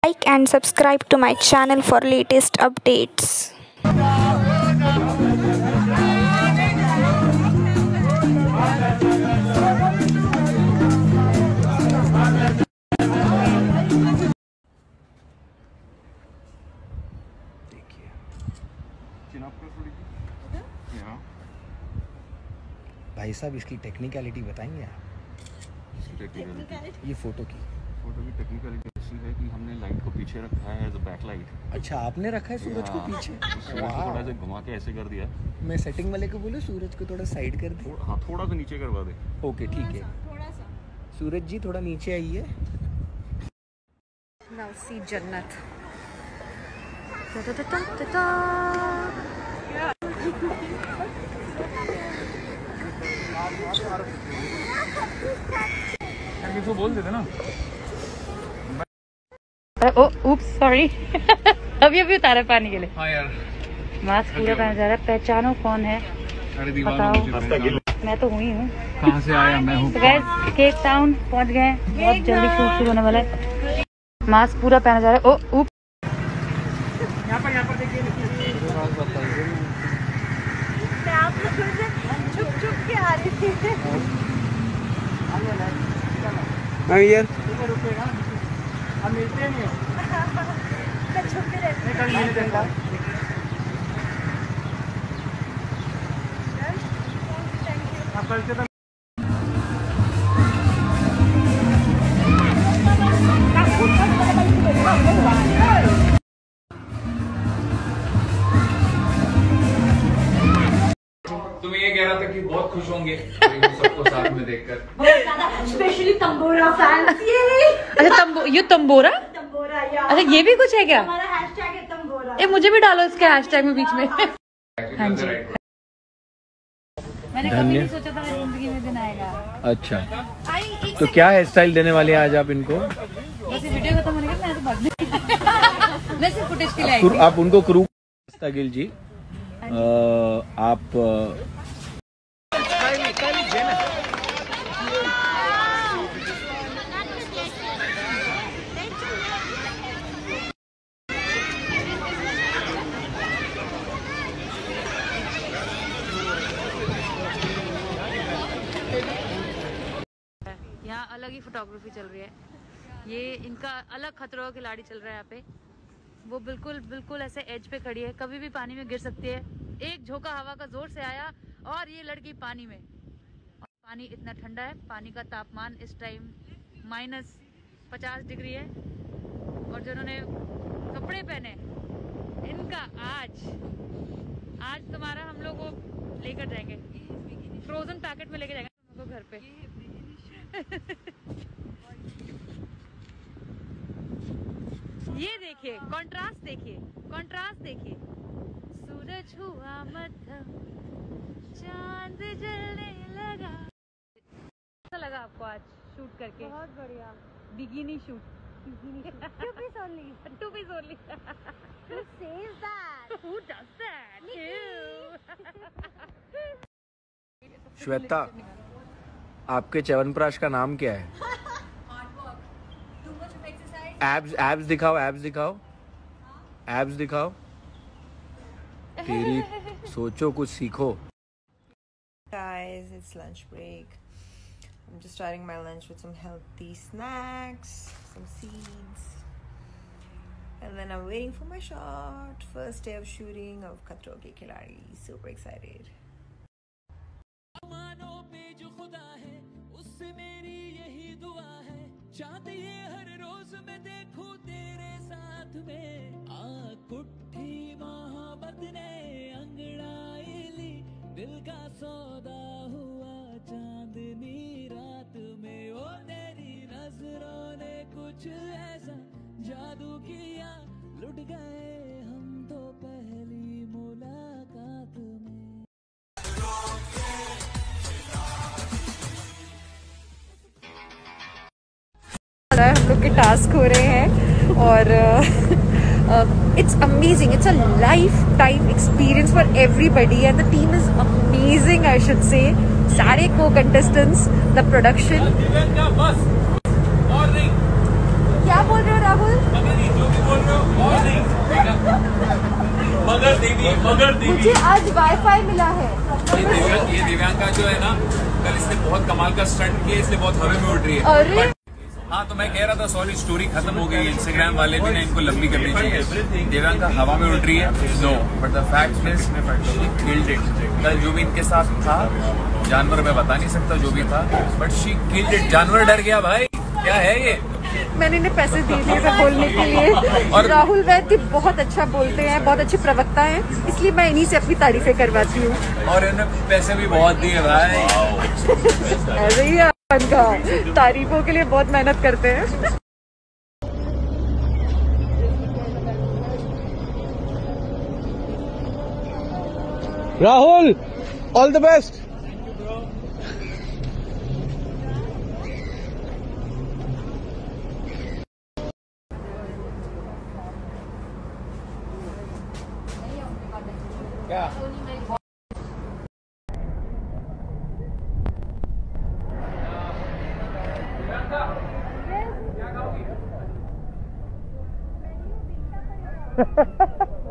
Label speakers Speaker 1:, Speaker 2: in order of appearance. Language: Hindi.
Speaker 1: Like and subscribe to my channel for latest updates.
Speaker 2: भाई साहब इसकी टेक्निकलिटी बताएंगे आप? ये फोटो की
Speaker 3: टेक्निकलिटी ऐसी है कि हमने लाइट को पीछे रखा है एज अ बैक लाइट।
Speaker 2: अच्छा, आपने रखा है सूरज को पीछे?
Speaker 3: थोड़ा सा घुमा के ऐसे कर दिया।
Speaker 2: मैं सेटिंग वाले को बोलूं सूरज को थोड़ा साइड कर दे।
Speaker 3: हाँ, थोड़ा सा नीचे करवा दे।
Speaker 2: ओके ठीक है, सूरज जी थोड़ा नीचे आइए।
Speaker 4: नाउ सी जन्नत।
Speaker 3: तो बोल देते ना।
Speaker 4: ओ उप्स सॉरी। अभी उतारा पानी के लिए।
Speaker 3: हाँ यार,
Speaker 4: मास्क पूरा पहना जा रहा है। पहचानो कौन है?
Speaker 3: अरे
Speaker 4: बताओ। मैं तो हुई हूँ।
Speaker 3: कहाँ से आया? मैं हूँ।
Speaker 4: तो गाइस केप टाउन पहुँच गए। बहुत जल्दी शूट शुरू होने वाला है। मास्क पूरा पहना जा रहा है। ओ उप्स।
Speaker 3: यहाँ पर देखिए।
Speaker 5: मैं आप लोगों से छुप के आ रही थी।
Speaker 2: यार
Speaker 3: हम मिलते नहीं हो।
Speaker 5: मैं छुप के रहती हूँ।
Speaker 3: तुम्हें ये कह रहा था कि बहुत खुश होंगे सबको साथ में देखकर।
Speaker 5: बहुत ज़्यादा, स्पेशली तंबोरा फैंस।
Speaker 4: अच्छा ये तंबोरा?
Speaker 5: तंबोरा या
Speaker 4: अच्छा ये भी कुछ है क्या?
Speaker 5: हमारा हैशटैग है तंबोरा।
Speaker 4: ये मुझे भी डालो इसके हैशटैग में बीच में। हाँ जी, मैंने कभी नहीं सोचा था मेरी जिंदगी में दिन आएगा।
Speaker 2: अच्छा, तो क्या हेयर स्टाइल देने वाले हैं आज आप इनको?
Speaker 4: बस ये वीडियो खत्म होने के बाद मैं तो भागने। मैं सिर्फ फुटेज के लिए आई थी।
Speaker 2: आप उनको क्रू गिल जी आप
Speaker 4: यहाँ अलग ही फोटोग्राफी चल रही है। ये इनका अलग खतरों का खिलाड़ी चल रहा है यहाँ पे। वो बिल्कुल ऐसे एज पे खड़ी है, कभी भी पानी में गिर सकती है। एक झोंका हवा का जोर से आया और ये लड़की पानी में। और पानी इतना ठंडा है, पानी का तापमान इस टाइम -50 डिग्री है। और जिन्होंने कपड़े पहने इनका आज तुम्हारा हम लोग को लेकर जाएंगे, फ्रोजन पैकेट में लेके जाएंगे तुम लोग घर पे। ये देखिए कंट्रास्ट देखिए। सूरज हुआ मध्यम, चांद जलने लगा। कैसा लगा आपको आज शूट करके?
Speaker 5: बहुत बढ़िया।
Speaker 4: Bikini shoot.
Speaker 5: Two piece only. Who says that?
Speaker 4: Who does that?
Speaker 2: Shweta, आपके च्यवनप्राश का नाम क्या है? एब्स दिखाओ। तेरी सोचो, कुछ सीखो।
Speaker 6: Guys, it's lunch break. I'm just starting my lunch with some healthy snacks, some seeds, and then I'm waiting for my shot. First day of shooting of Khatron Ke Khiladi. Super excited.
Speaker 7: चाहत ये हर रोज मैं देखूं तेरे साथ में। कुट्ठी मोहब्बत ने अंगड़ाई ली, दिल का सौदा हुआ चांदनी रात में। ओ तेरी नजरों ने कुछ ऐसा जादू किया, लुट गए हम तो पहली मुलाकात में।
Speaker 4: हम लोग के टास्क हो रहे हैं और it's amazing. It's a lifetime experience for everybody and the team is amazing, I should say. सारे co-contestants, the production. क्या बोल रहे हो राहुल?
Speaker 5: मुझे आज वाईफाई मिला है।
Speaker 3: ये दिव्यांका जो है ना, कल इसने बहुत कमाल का स्टंट किया, इसलिए बहुत हवा में उड़ रही है।
Speaker 5: अरे
Speaker 3: हाँ, तो मैं कह रहा था सॉरी, स्टोरी खत्म हो गई। इंस्टाग्राम वाले भी ना इनको लंबी करनी चाहिए। दिव्यांका हवा में उड़ रही है, no, but the fact is killed it. कल जो भी इनके साथ था, जानवर मैं बता नहीं सकता जो भी था, बट शी किल्ड इट। जानवर डर गया भाई, क्या है ये।
Speaker 5: मैंने इन्हें पैसे दिए थे इसे बोलने के लिए। और राहुल वैद्य बहुत अच्छा बोलते हैं, बहुत अच्छे प्रवक्ता हैं, इसलिए मैं इन्हीं से अपनी तारीफें करवाती हूँ।
Speaker 3: और इन्हें पैसे भी बहुत दिए भाई।
Speaker 5: ऐसे ही है इनका, तारीफों के लिए बहुत मेहनत करते हैं।
Speaker 2: Rahul, all the best. क्या